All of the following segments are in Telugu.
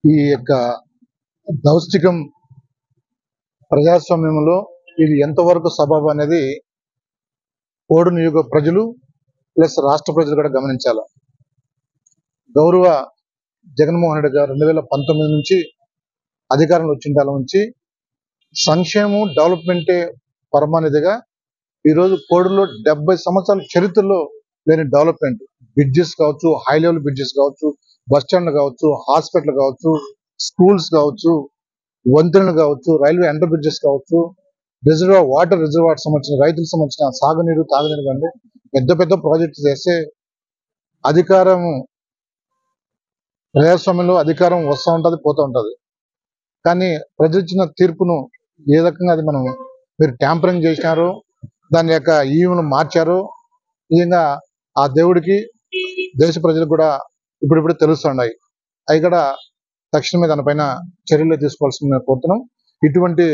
ఈ యొక్క దౌష్టికం ప్రజాస్వామ్యంలో ఇది ఎంతవరకు సబబు అనేది కోడు నియోజక ప్రజలు ప్లస్ రాష్ట్ర ప్రజలు కూడా గమనించాలి. గౌరవ జగన్మోహన్ రెడ్డి గారు 2019 నుంచి అధికారంలో వచ్చిన కాలం నుంచి సంక్షేమం డెవలప్మెంటే పరమానిధిగా ఈరోజు కోడులో 70 సంవత్సరాల చరిత్రలో లేని డెవలప్మెంట్, బ్రిడ్జెస్ కావచ్చు, హై లెవెల్ బ్రిడ్జెస్ కావచ్చు, బస్ స్టాండ్లు కావచ్చు, హాస్పిటల్ కావచ్చు, స్కూల్స్ కావచ్చు, వంతెనలు కావచ్చు, రైల్వే అండర్ బ్రిడ్జెస్ కావచ్చు, వాటర్ రిజర్వాయర్ సంబంధించిన రైతులకు సంబంధించిన సాగునీరు తాగునీరు కంటే పెద్ద పెద్ద ప్రాజెక్టులు చేస్తే ప్రజాస్వామ్యంలో అధికారం వస్తూ ఉంటుంది, పోతూ ఉంటుంది. కానీ ప్రజలు ఇచ్చిన తీర్పును ఏ రకంగా అది మీరు ట్యాంపరింగ్ చేసినారో, దాని యొక్క ఈవెను మార్చారో నిజంగా ఆ దేవుడికి దేశ ప్రజలకు కూడా ఇప్పుడిప్పుడు తెలుస్తున్నాయి. అవి కూడా తక్షణమే దానిపైన చర్యలు తీసుకోవాల్సింది కోరుతున్నాం. ఇటువంటి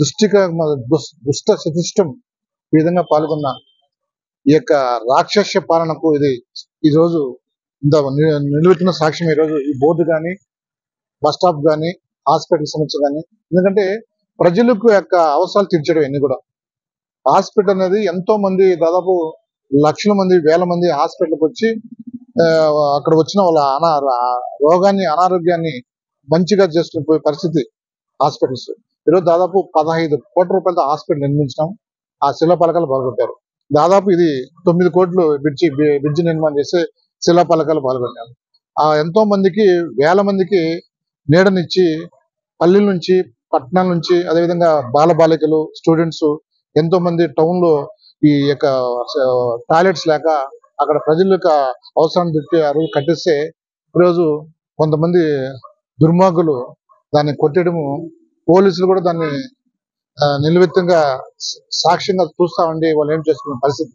దుష్ట శతిష్టం ఈ విధంగా పాల్గొన్న ఈ యొక్క రాక్షస పాలనకు ఇది ఈరోజు నిలబెట్టిన సాక్ష్యం. ఈరోజు ఈ బోర్డు కానీ, బస్ స్టాప్ కానీ, హాస్పిటల్ సమస్య కానీ, ఎందుకంటే ప్రజలకు యొక్క అవసరాలు తీర్చడం ఇవన్నీ కూడా. హాస్పిటల్ అనేది ఎంతో మంది, దాదాపు లక్షల మంది, వేల మంది హాస్పిటల్కి వచ్చి అక్కడ వచ్చిన వాళ్ళ రోగాన్ని, అనారోగ్యాన్ని మంచిగా చేసుకునే పరిస్థితి హాస్పిటల్స్. ఈరోజు దాదాపు 15 కోట్ల రూపాయలతో హాస్పిటల్ నిర్మించడం, ఆ శిలాపలకాలు పాల్గొట్టారు. దాదాపు ఇది 9 కోట్లు బ్రిడ్జి నిర్మాణం చేసే శిలాపలకాలు పాల్గొట్టారు. ఎంతో మందికి, వేల మందికి నీడనిచ్చి పల్లెల నుంచి, పట్టణాల నుంచి, అదేవిధంగా బాలబాలికలు, స్టూడెంట్స్ ఎంతో మంది టౌన్ లో ఈ యొక్క టాయిలెట్స్ లేక అక్కడ ప్రజల యొక్క అవసరాన్ని పెట్టి ఆ రోజు కట్టిస్తే ఈరోజు కొంతమంది దుర్మార్గులు దాన్ని కొట్టడము, పోలీసులు కూడా దాన్ని నిలువెత్తంగా సాక్ష్యంగా చూస్తా ఉండి వాళ్ళు ఏం చేసుకున్న పరిస్థితి.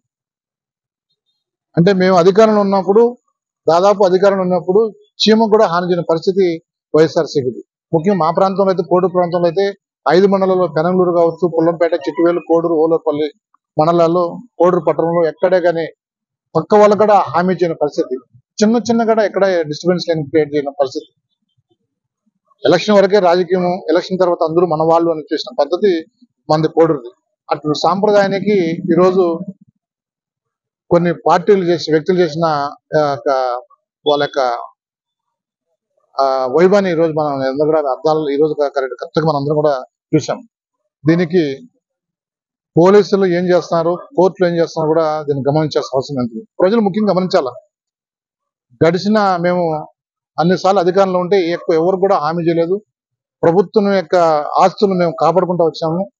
అంటే మేము అధికారంలో ఉన్నప్పుడు, దాదాపు అధికారంలో ఉన్నప్పుడు చీమ కూడా హాని చేయని పరిస్థితి వైఎస్ఆర్సీపీది. ముఖ్యంగా మా ప్రాంతంలో అయితే, కోడూరు ప్రాంతంలో అయితే 5 మండలాల్లో పెనంగళూరు కావచ్చు, పుల్లంపేట, చిట్టువేలు, కోడూరు, ఓలపల్లి మండలాల్లో, కోడూరు పట్టణంలో ఎక్కడే కానీ పక్క వాళ్ళు కూడా హామీ చేయని పరిస్థితి. చిన్న కూడా ఎక్కడ డిస్టర్బెన్స్ లేని క్రియేట్ చేయని పరిస్థితి. ఎలక్షన్ వరకే రాజకీయం, ఎలక్షన్ తర్వాత అందరూ మన వాళ్ళు అని చేసిన పద్ధతి మనది కోడూరుది. అటు సాంప్రదాయానికి ఈరోజు కొన్ని పార్టీలు వ్యక్తులు చేసిన వాళ్ళ యొక్క వైభవాన్ని ఈరోజు మనం అందరూ కూడా అర్థాలు ఈరోజు కరెక్ట్గా మనం అందరం కూడా చూసాం. దీనికి పోలీసులు ఏం చేస్తున్నారు, కోర్టులు ఏం చేస్తున్నారు కూడా దీన్ని గమనించాల్సిన అవసరం ఎంత. ప్రజలు ముఖ్యంగా గమనించాల. గడిచిన మేము అన్నిసార్లు అధికారంలో ఉంటే ఎవరు కూడా హామీ చేయలేదు. ప్రభుత్వం యొక్క ఆస్తులు మేము కాపాడుకుంటూ వచ్చాము.